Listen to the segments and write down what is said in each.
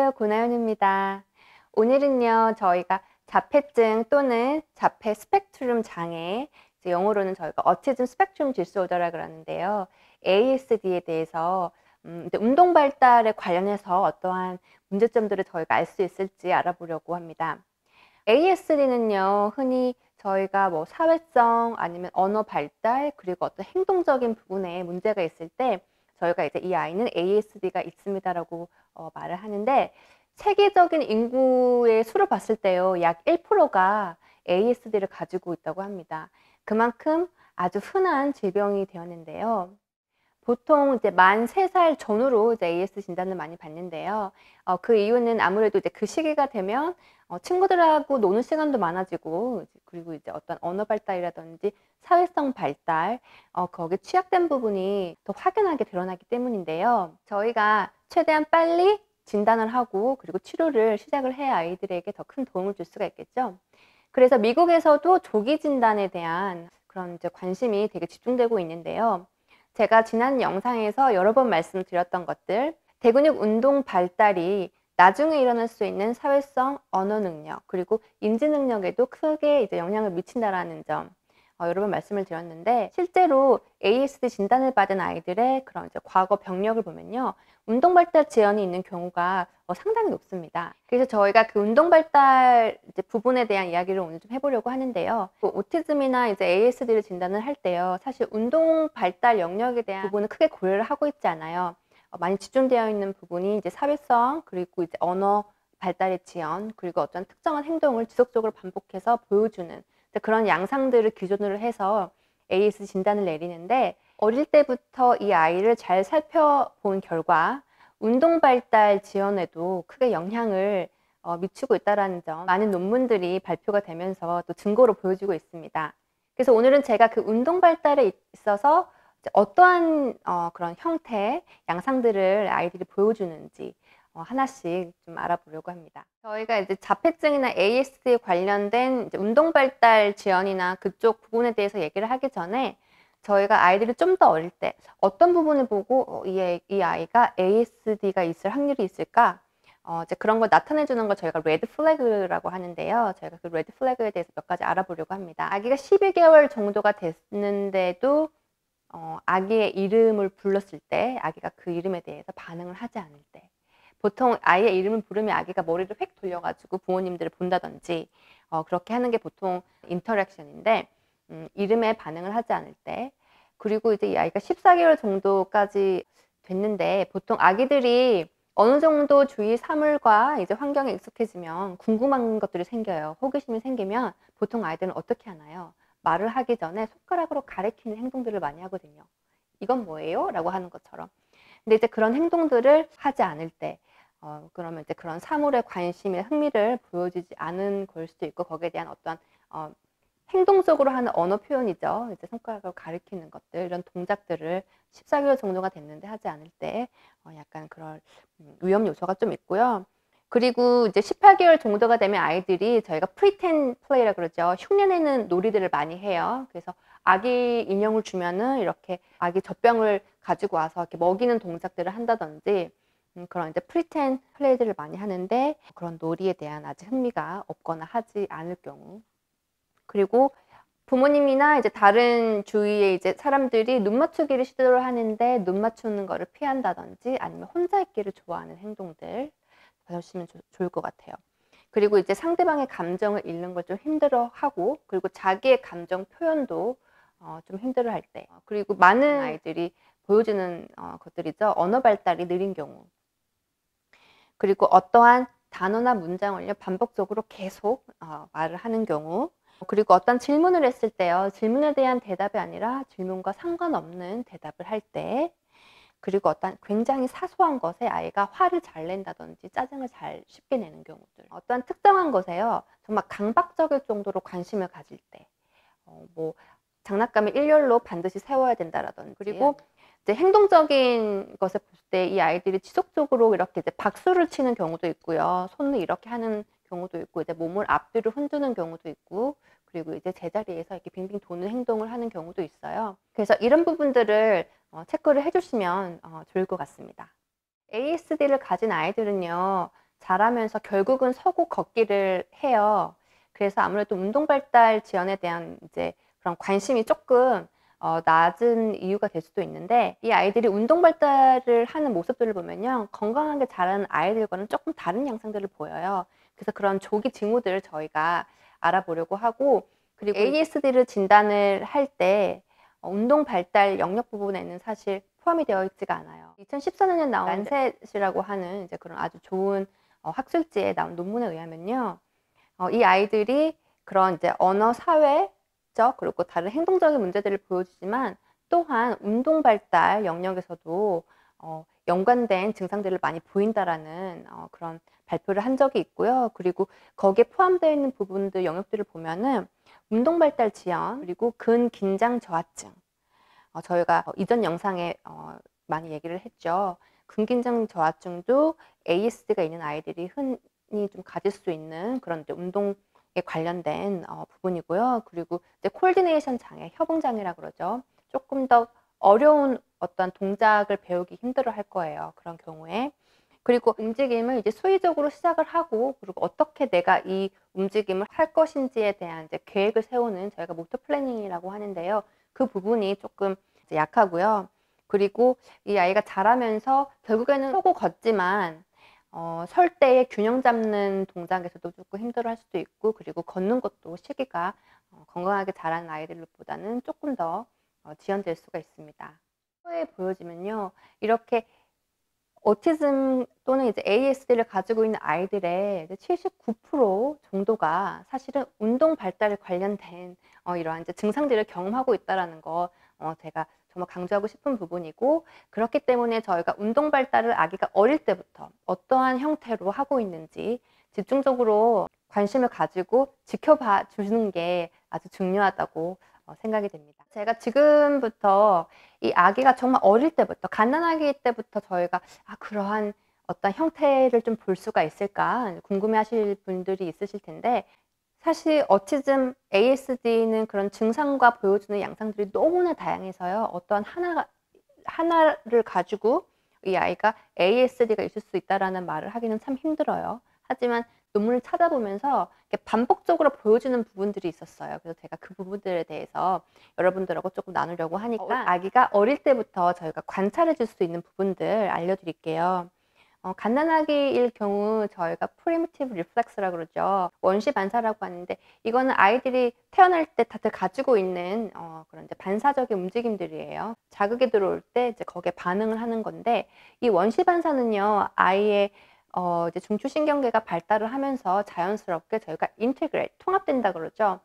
안녕하세요. 고나연입니다. 오늘은요, 저희가 자폐증 또는 자폐 스펙트럼 장애, 이제 영어로는 저희가 어티즘 스펙트럼 디스오더라 그러는데요. ASD에 대해서 이제 운동 발달에 관련해서 어떠한 문제점들을 저희가 알 수 있을지 알아보려고 합니다. ASD는요, 흔히 저희가 뭐 사회성 아니면 언어 발달 그리고 어떤 행동적인 부분에 문제가 있을 때 저희가 이제 이 아이는 ASD가 있습니다라고 말을 하는데, 세계적인 인구의 수를 봤을 때요, 약 1%가 ASD를 가지고 있다고 합니다. 그만큼 아주 흔한 질병이 되었는데요. 보통 이제 만 3살 전후로 이제 AS 진단을 많이 받는데요. 그 이유는 아무래도 이제 그 시기가 되면 친구들하고 노는 시간도 많아지고, 그리고 이제 어떤 언어 발달이라든지 사회성 발달, 거기에 취약된 부분이 더 확연하게 드러나기 때문인데요. 저희가 최대한 빨리 진단을 하고 그리고 치료를 시작을 해야 아이들에게 더 큰 도움을 줄 수가 있겠죠. 그래서 미국에서도 조기 진단에 대한 그런 이제 관심이 되게 집중되고 있는데요. 제가 지난 영상에서 여러 번 말씀드렸던 것들, 대근육 운동 발달이 나중에 일어날 수 있는 사회성 언어 능력 그리고 인지 능력에도 크게 이제 영향을 미친다라는 점, 여러 번 말씀을 드렸는데, 실제로 ASD 진단을 받은 아이들의 그런 이제 과거 병력을 보면요, 운동 발달 지연이 있는 경우가 상당히 높습니다. 그래서 저희가 그 운동 발달 이제 부분에 대한 이야기를 오늘 좀 해보려고 하는데요. 오티즘이나 이제 ASD를 진단을 할 때요, 사실 운동 발달 영역에 대한 부분을 크게 고려를 하고 있지 않아요. 많이 집중되어 있는 부분이 이제 사회성 그리고 이제 언어 발달의 지연 그리고 어떤 특정한 행동을 지속적으로 반복해서 보여주는 그런 양상들을 기준으로 해서 AS 진단을 내리는데, 어릴 때부터 이 아이를 잘 살펴본 결과 운동 발달 지연에도 크게 영향을 미치고 있다는 점, 많은 논문들이 발표가 되면서 또 증거로 보여주고 있습니다. 그래서 오늘은 제가 그 운동 발달에 있어서 어떠한 그런 형태, 양상들을 아이들이 보여주는지 하나씩 좀 알아보려고 합니다. 저희가 이제 자폐증이나 ASD에 관련된 이제 운동 발달 지연이나 그쪽 부분에 대해서 얘기를 하기 전에, 저희가 아이들이 좀 더 어릴 때 어떤 부분을 보고 이 아이가 ASD가 있을 확률이 있을까? 이제 그런 걸 나타내 주는 걸 저희가 레드 플래그라고 하는데요. 저희가 그 레드 플래그에 대해서 몇 가지 알아보려고 합니다. 아기가 12개월 정도가 됐는데도 아기의 이름을 불렀을 때 아기가 그 이름에 대해서 반응을 하지 않을 때, 보통 아이의 이름을 부르면 아기가 머리를 획 돌려가지고 부모님들을 본다든지 그렇게 하는 게 보통 인터랙션인데, 이름에 반응을 하지 않을 때, 그리고 이제 이 아이가 14개월 정도까지 됐는데, 보통 아기들이 어느 정도 주위 사물과 이제 환경에 익숙해지면 궁금한 것들이 생겨요. 호기심이 생기면 보통 아이들은 어떻게 하나요? 말을 하기 전에 손가락으로 가리키는 행동들을 많이 하거든요. 이건 뭐예요? 라고 하는 것처럼. 근데 이제 그런 행동들을 하지 않을 때, 그러면 이제 그런 사물에 관심에 흥미를 보여주지 않은 걸 수도 있고, 거기에 대한 어떤 행동적으로 하는 언어 표현이죠. 이제 손가락으로 가리키는 것들, 이런 동작들을 14개월 정도가 됐는데 하지 않을 때 약간 그런 위험 요소가 좀 있고요. 그리고 이제 18개월 정도가 되면 아이들이 저희가 프리텐 플레이라 그러죠. 흉내내는 놀이들을 많이 해요. 그래서 아기 인형을 주면은 이렇게 아기 젖병을 가지고 와서 이렇게 먹이는 동작들을 한다든지, 그런 이제 프리텐 플레이들을 많이 하는데, 그런 놀이에 대한 아직 흥미가 없거나 하지 않을 경우, 그리고 부모님이나 이제 다른 주위의 이제 사람들이 눈 맞추기를 시도를 하는데 눈 맞추는 거를 피한다든지, 아니면 혼자 있기를 좋아하는 행동들 보시면 좋을 것 같아요. 그리고 이제 상대방의 감정을 읽는 걸 좀 힘들어하고, 그리고 자기의 감정 표현도 좀 힘들어할 때, 그리고 많은 아이들이 보여주는 것들이죠. 언어 발달이 느린 경우, 그리고 어떠한 단어나 문장을요 반복적으로 계속 말을 하는 경우, 그리고 어떤 질문을 했을 때요, 질문에 대한 대답이 아니라 질문과 상관없는 대답을 할 때, 그리고 어떤 굉장히 사소한 것에 아이가 화를 잘 낸다든지 짜증을 잘 쉽게 내는 경우들, 어떤 특정한 것에요 정말 강박적일 정도로 관심을 가질 때, 뭐 장난감을 일렬로 반드시 세워야 된다라든지, 그리고 이제 행동적인 것을 볼 때 이 아이들이 지속적으로 이렇게 이제 박수를 치는 경우도 있고요, 손을 이렇게 하는 경우도 있고, 이제 몸을 앞뒤로 흔드는 경우도 있고, 그리고 이제 제자리에서 이렇게 빙빙 도는 행동을 하는 경우도 있어요. 그래서 이런 부분들을 체크를 해주시면 좋을 것 같습니다. ASD를 가진 아이들은요, 자라면서 결국은 서고 걷기를 해요. 그래서 아무래도 운동 발달 지연에 대한 이제 그런 관심이 조금 낮은 이유가 될 수도 있는데, 이 아이들이 운동 발달을 하는 모습들을 보면요, 건강하게 자라는 아이들과는 조금 다른 양상들을 보여요. 그래서 그런 조기 징후들을 저희가 알아보려고 하고, 그리고 ASD를 진단을 할 때 운동 발달 영역 부분에는 사실 포함이 되어 있지가 않아요. 2014년에 나온 란셋이라고 하는 이제 그런 아주 좋은 학술지에 나온 논문에 의하면요, 이 아이들이 그런 이제 언어, 사회적 그리고 다른 행동적인 문제들을 보여주지만 또한 운동 발달 영역에서도 연관된 증상들을 많이 보인다라는 그런 발표를 한 적이 있고요. 그리고 거기에 포함되어 있는 부분들 영역들을 보면은 운동 발달 지연, 그리고 근긴장 저하증, 저희가 이전 영상에 많이 얘기를 했죠. 근긴장 저하증도 ASD가 있는 아이들이 흔히 좀 가질 수 있는 그런 이제 운동에 관련된 부분이고요. 그리고 이제 코디네이션 장애, 협응 장애라 그러죠. 조금 더 어려운 어떤 동작을 배우기 힘들어 할 거예요, 그런 경우에. 그리고 움직임을 이제 수의적으로 시작을 하고, 그리고 어떻게 내가 이 움직임을 할 것인지에 대한 이제 계획을 세우는, 저희가 모터 플래닝이라고 하는데요. 그 부분이 조금 이제 약하고요. 그리고 이 아이가 자라면서 결국에는 서고 걷지만 설 때에 균형 잡는 동작에서도 조금 힘들어 할 수도 있고, 그리고 걷는 것도 시기가 건강하게 자라는 아이들보다는 조금 더 지연될 수가 있습니다. 후에 보여지면요, 이렇게 오티즘 또는 이제 ASD를 가지고 있는 아이들의 79% 정도가 사실은 운동 발달에 관련된 이러한 이제 증상들을 경험하고 있다라는 거, 제가 정말 강조하고 싶은 부분이고, 그렇기 때문에 저희가 운동 발달을 아기가 어릴 때부터 어떠한 형태로 하고 있는지 집중적으로 관심을 가지고 지켜봐 주는 게 아주 중요하다고 생각이 됩니다. 제가 지금부터 이 아기가 정말 어릴 때부터, 갓난아기 때부터 저희가 그러한 어떤 형태를 좀 볼 수가 있을까 궁금해 하실 분들이 있으실 텐데, 사실 오티즘, ASD는 그런 증상과 보여주는 양상들이 너무나 다양해서요, 어떠한 하나를 가지고 이 아이가 ASD가 있을 수 있다라는 말을 하기는 참 힘들어요. 하지만 논문을 찾아보면서 이렇게 반복적으로 보여주는 부분들이 있었어요. 그래서 제가 그 부분들에 대해서 여러분들하고 조금 나누려고 하니까, 아기가 어릴 때부터 저희가 관찰해 줄 수 있는 부분들 알려드릴게요. 갓난아기일 경우 저희가 프리미티브 리플렉스라고 그러죠. 원시 반사라고 하는데, 이거는 아이들이 태어날 때 다들 가지고 있는 그런 이제 반사적인 움직임들이에요. 자극이 들어올 때 이제 거기에 반응을 하는 건데, 이 원시 반사는요, 아이의 이제 중추신경계가 발달을 하면서 자연스럽게 저희가 인테그레이트, 통합된다 그러죠.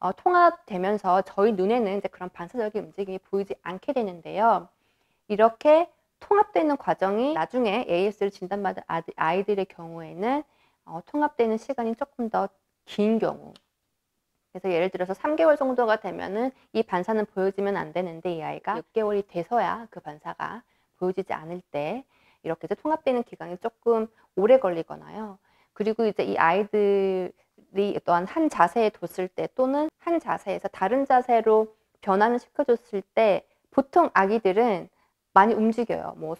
통합되면서 저희 눈에는 이제 그런 반사적인 움직임이 보이지 않게 되는데요. 이렇게 통합되는 과정이 나중에 AS를 진단받은 아이들의 경우에는 통합되는 시간이 조금 더 긴 경우, 그래서 예를 들어서 3개월 정도가 되면은 이 반사는 보여지면 안 되는데, 이 아이가 6개월이 돼서야 그 반사가 보여지지 않을 때 이렇게 이제 통합되는 기간이 조금 오래 걸리거나요. 그리고 이제 이 아이들이 어떠한 한 자세에 뒀을 때, 또는 한 자세에서 다른 자세로 변환을 시켜줬을 때, 보통 아기들은 많이 움직여요. 뭐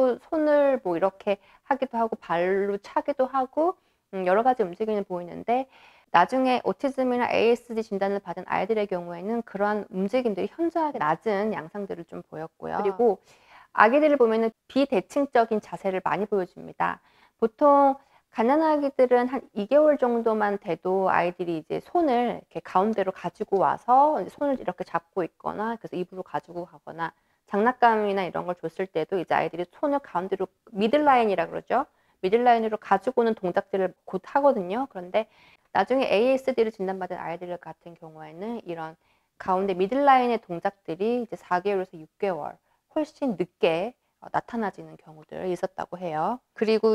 손을 뭐 이렇게 하기도 하고, 발로 차기도 하고, 여러 가지 움직임을 보이는데, 나중에 오티즘이나 ASD 진단을 받은 아이들의 경우에는 그러한 움직임들이 현저하게 낮은 양상들을 좀 보였고요. 그리고 아기들을 보면은 비대칭적인 자세를 많이 보여줍니다. 보통 갓난아기들은 한 2개월 정도만 돼도 아이들이 이제 손을 이렇게 가운데로 가지고 와서 손을 이렇게 잡고 있거나, 그래서 입으로 가지고 가거나, 장난감이나 이런 걸 줬을 때도 이제 아이들이 손을 가운데로, 미들라인이라 그러죠. 미들라인으로 가지고 오는 동작들을 곧 하거든요. 그런데 나중에 ASD를 진단받은 아이들 같은 경우에는 이런 가운데 미들라인의 동작들이 이제 4개월에서 6개월 훨씬 늦게 나타나지는 경우들이 있었다고 해요. 그리고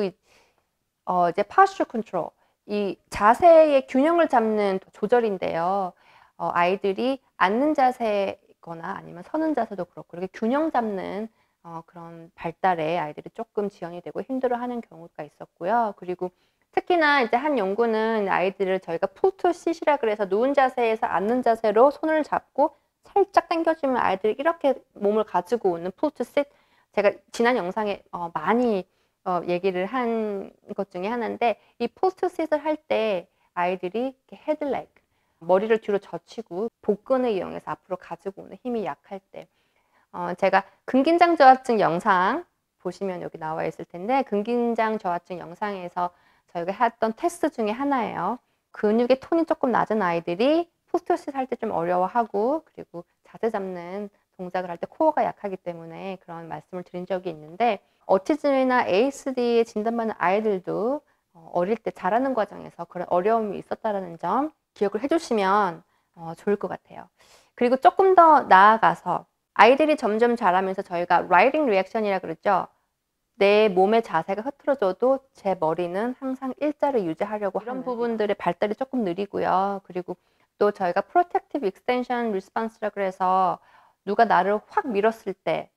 이제 posture control, 이 자세의 균형을 잡는 조절인데요. 아이들이 앉는 자세거나 아니면 서는 자세도 그렇고, 이렇게 균형 잡는 그런 발달에 아이들이 조금 지연이 되고 힘들어하는 경우가 있었고요. 그리고 특히나 이제 한 연구는 아이들을 저희가 pull to sit이라 그래서 누운 자세에서 앉는 자세로 손을 잡고 살짝 당겨주면 아이들이 이렇게 몸을 가지고 오는 pull to sit, 제가 지난 영상에 많이 얘기를 한 것 중에 하나인데, 이 포스트 싯을 할 때 아이들이 이렇게 헤드렉, 머리를 뒤로 젖히고 복근을 이용해서 앞으로 가지고 오는 힘이 약할 때, 제가 근긴장 저하증 영상 보시면 여기 나와 있을 텐데, 근긴장 저하증 영상에서 저희가 했던 테스트 중에 하나예요. 근육의 톤이 조금 낮은 아이들이 포스트잇 할 때 좀 어려워하고, 그리고 자세 잡는 동작을 할 때 코어가 약하기 때문에 그런 말씀을 드린 적이 있는데, 오티즘이나 ASD 진단받는 아이들도 어릴 때 자라는 과정에서 그런 어려움이 있었다는 점 기억을 해주시면 좋을 것 같아요. 그리고 조금 더 나아가서 아이들이 점점 자라면서 저희가 라이딩 리액션이라 그러죠. 내 몸의 자세가 흐트러져도 제 머리는 항상 일자를 유지하려고 하는 이런 부분들의 발달이 조금 느리고요. 그리고 또 저희가 프로텍티브 익스텐션 리스폰스라 그래서 누가 나를 확 밀었을 때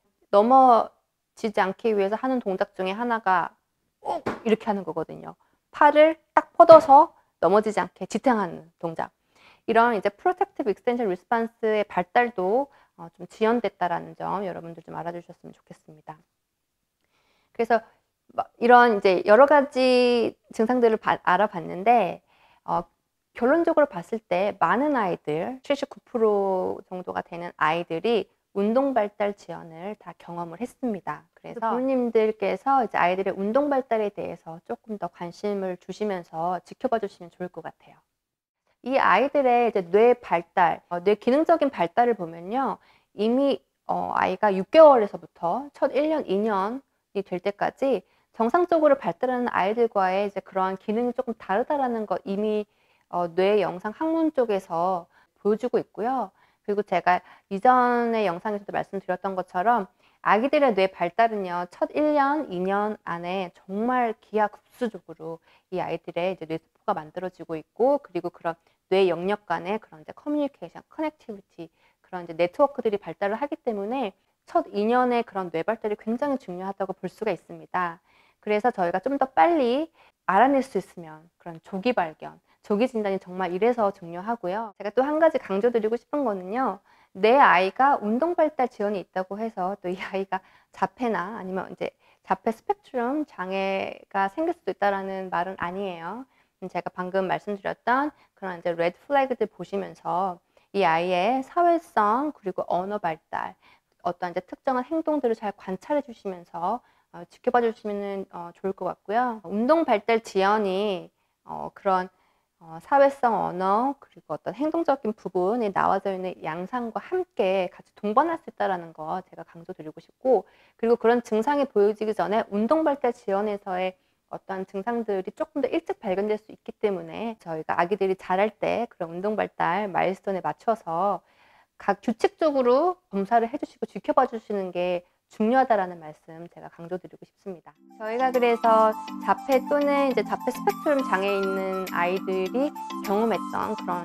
넘어지지 않기 위해서 하는 동작 중에 하나가 이렇게 하는 거거든요. 팔을 딱 뻗어서 넘어지지 않게 지탱하는 동작. 이런 이제 프로텍티브 익스텐션 리스폰스의 발달도 좀 지연됐다라는 점 여러분들 좀 알아주셨으면 좋겠습니다. 그래서 이런 이제 여러 가지 증상들을 알아봤는데, 결론적으로 봤을 때 많은 아이들, 79% 정도가 되는 아이들이 운동 발달 지연을 다 경험을 했습니다. 그래서 부모님들께서 이제 아이들의 운동 발달에 대해서 조금 더 관심을 주시면서 지켜봐 주시면 좋을 것 같아요. 이 아이들의 이제 뇌 발달, 뇌 기능적인 발달을 보면요, 이미 아이가 6개월에서부터 첫 1년, 2년이 될 때까지 정상적으로 발달하는 아이들과의 이제 그러한 기능이 조금 다르다라는 거 이미 뇌 영상 학문 쪽에서 보여주고 있고요. 그리고 제가 이전의 영상에서도 말씀드렸던 것처럼 아기들의 뇌 발달은요, 첫 1년, 2년 안에 정말 기하급수적으로 이 아이들의 이제 뇌세포가 만들어지고 있고, 그리고 그런 뇌 영역 간의 그런 이제 커뮤니케이션, 커넥티비티, 그런 이제 네트워크들이 발달을 하기 때문에 첫 2년의 그런 뇌 발달이 굉장히 중요하다고 볼 수가 있습니다. 그래서 저희가 좀 더 빨리 알아낼 수 있으면 그런 조기 발견, 조기 진단이 정말 이래서 중요하고요. 제가 또 한 가지 강조드리고 싶은 거는요, 내 아이가 운동 발달 지연이 있다고 해서 또 이 아이가 자폐나 아니면 이제 자폐 스펙트럼 장애가 생길 수도 있다라는 말은 아니에요. 제가 방금 말씀드렸던 그런 이제 레드 플래그들 보시면서 이 아이의 사회성 그리고 언어 발달, 어떤 이제 특정한 행동들을 잘 관찰해 주시면서 지켜봐 주시면 좋을 것 같고요. 운동 발달 지연이 그런 사회성 언어 그리고 어떤 행동적인 부분이 나와져 있는 양상과 함께 같이 동반할 수 있다는 거 제가 강조드리고 싶고, 그리고 그런 증상이 보여지기 전에 운동 발달 지연에서의 어떤 증상들이 조금 더 일찍 발견될 수 있기 때문에 저희가 아기들이 자랄 때 그런 운동 발달 마일스톤에 맞춰서 각 규칙적으로 검사를 해주시고 지켜봐 주시는 게 중요하다라는 말씀 제가 강조드리고 싶습니다. 저희가 그래서 자폐 또는 이제 자폐 스펙트럼 장애 있는 아이들이 경험했던 그런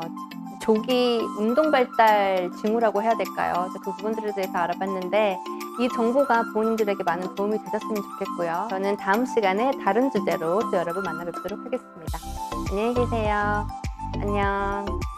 조기 운동 발달 징후라고 해야 될까요? 그 부분들에 대해서 알아봤는데, 이 정보가 부모님들에게 많은 도움이 되셨으면 좋겠고요. 저는 다음 시간에 다른 주제로 또 여러분 만나 뵙도록 하겠습니다. 안녕히 계세요. 안녕.